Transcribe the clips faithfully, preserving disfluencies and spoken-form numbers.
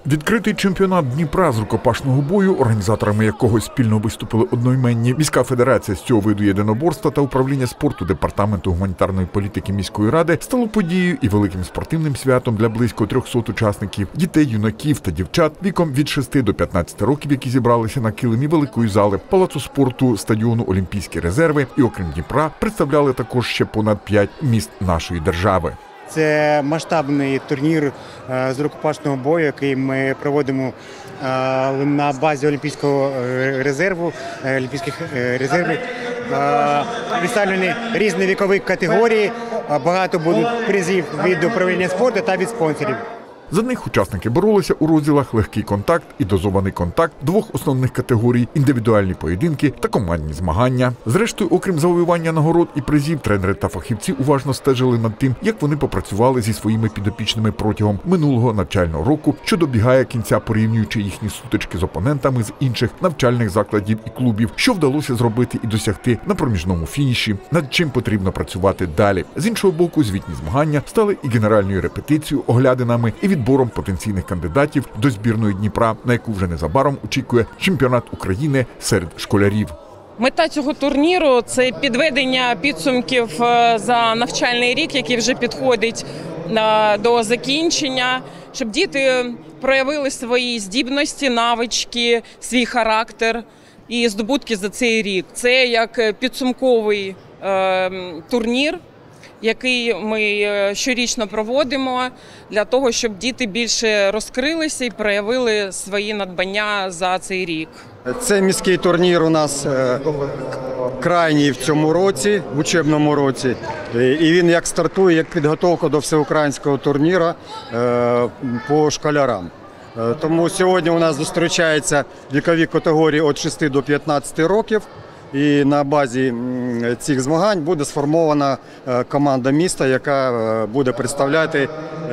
Відкритий чемпіонат Дніпра з рукопашного бою, організаторами якого спільно виступили одноіменні міська федерація з цього виду єдиноборства та управління спорту Департаменту гуманітарної політики міської ради, стало подією і великим спортивним святом для близько трьохсот учасників – дітей, юнаків та дівчат віком від шести до п'ятнадцяти років, які зібралися на килимі великої зали Палацу спорту стадіону «Олімпійські резерви» і, окрім Дніпра, представляли також ще понад п'ять міст нашої держави. Це масштабний турнір з рукопашного бою, який ми проводимо на базі Олімпійського резерву, Олімпійських резервів. Представлені різні вікові категорії, багато будуть призів від управління спорту та від спонсорів. За них учасники боролися у розділах легкий контакт і дозований контакт двох основних категорій – індивідуальні поєдинки та командні змагання. Зрештою, окрім завоювання нагород і призів, тренери та фахівці уважно стежили над тим, як вони попрацювали зі своїми підопічними протягом минулого навчального року, що добігає кінця, порівнюючи їхні сутички з опонентами з інших навчальних закладів і клубів, що вдалося зробити і досягти на проміжному фініші, над чим потрібно працювати далі. З іншого боку, звітні змагання стали і генеральною репетицією, оглядинами, і відбором потенційних кандидатів до збірної Дніпра, на яку вже незабаром очікує чемпіонат України серед школярів. Мета цього турніру – це підведення підсумків за навчальний рік, який вже підходить до закінчення, щоб діти проявили свої здібності, навички, свій характер і здобутки за цей рік. Це як підсумковий турнір, який ми щорічно проводимо для того, щоб діти більше розкрилися і проявили свої надбання за цей рік. Цей міський турнір у нас крайній в цьому році, в учебному році. І він як стартує, як підготовка до всеукраїнського турніру по школярам. Тому сьогодні у нас зустрічаються вікові категорії від шести до п'ятнадцяти років. І на базі цих змагань буде сформована команда міста, яка буде представляти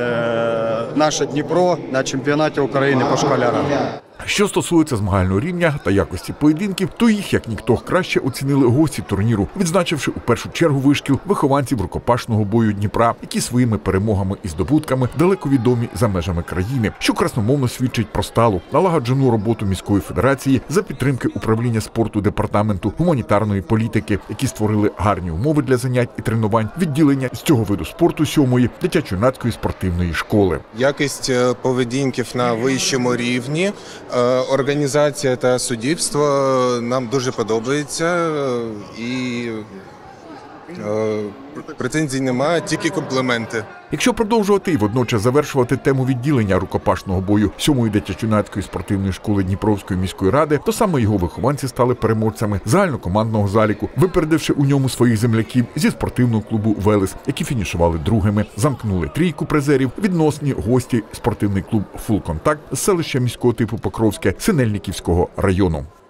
наше Дніпро на чемпіонаті України по школярам. Що стосується змагального рівня та якості поєдинків, то їх, як ніхто, краще оцінили гості турніру, відзначивши у першу чергу вишкіл вихованців рукопашного бою Дніпра, які своїми перемогами і здобутками далеко відомі за межами країни, що красномовно свідчить про сталу, налагоджену роботу міської федерації за підтримки управління спорту Департаменту гуманітарної політики, які створили гарні умови для занять і тренувань відділення з цього виду спорту сьомої дитячо-юнацької спортивної школи. Якість поведінків на вищому рівні, організація та суддівство нам дуже подобається, і претензій немає, тільки компліменти. Якщо продовжувати і водночас завершувати тему відділення рукопашного бою сьомої дитячо-юнацької спортивної школи Дніпровської міської ради, то саме його вихованці стали переможцями загальнокомандного заліку, випередивши у ньому своїх земляків зі спортивного клубу «Велес», які фінішували другими. Замкнули трійку призерів відносні гості спортивний клуб «Фул Контакт» з селища міського типу Покровське Синельниківського району.